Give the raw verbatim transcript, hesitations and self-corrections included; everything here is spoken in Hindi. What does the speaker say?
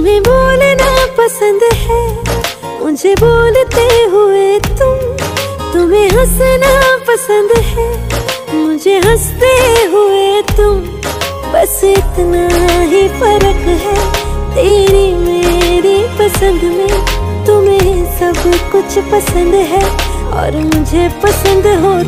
तुम्हें बोलना पसंद है, मुझे बोलते हुए तुम। तुम्हें हंसना पसंद है, मुझे हंसते हुए तुम। बस इतना ही फर्क है तेरी मेरी पसंद में। तुम्हें सब कुछ पसंद है और मुझे पसंद हो